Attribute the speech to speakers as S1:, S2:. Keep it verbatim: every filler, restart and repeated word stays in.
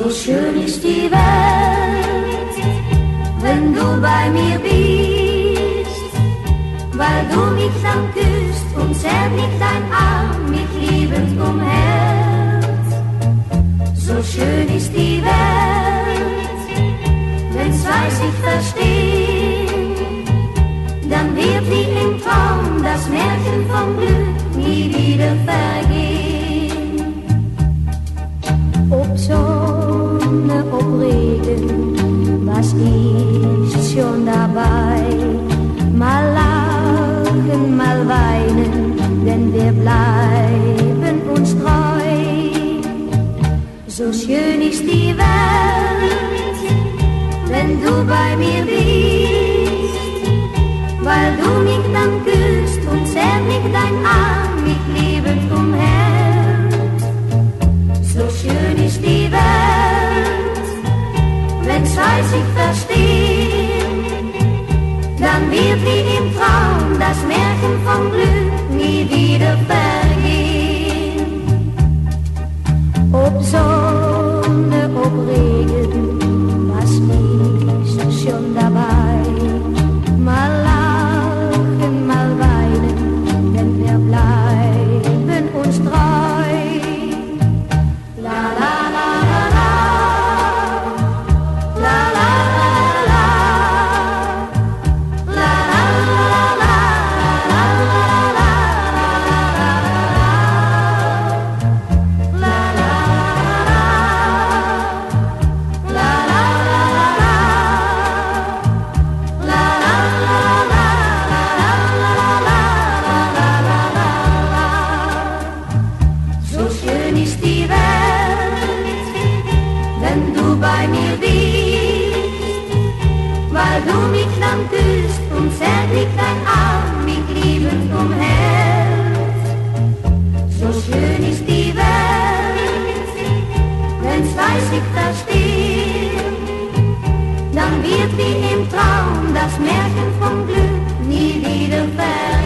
S1: So schön ist die Welt, wenn du bei mir bist, weil du mich dann küsst und zärtlich dein Arm mich liebend umhält. So schön ist die Welt, wenn zwei sich verstehen, dann wird wie im Traum das Märchen vom Glück nie wieder vergehen. Ob Sonne, ob Regen, was ist schon dabei? Mal lachen, mal weinen, denn wir bleiben uns treu. So schön ist die Welt, wenn du bei mir bist, weil du mich dann küsst und zärtlich dein Arm mich liebend umhält. So schön ist die Welt, wenn zwei sich verstehen, dann wird wie im Traum das Märchen vom Glück nie wieder vergehen. Ob Sonne, ob Regen, was ist schon dabei? Mal lachen, mal weinen, denn wir bleiben uns treu. La la la la la, la la la la, la la la la, la la la la, la la So schön ist die Welt, wenn du bei mir bist, weil du mich dann küsst und zärtlich dein Arm mich liebend umhält. So schön ist die Welt, wenn zwei sich verstehen, dann wird wie im Traum das Märchen vom Glück nie wieder vergehen.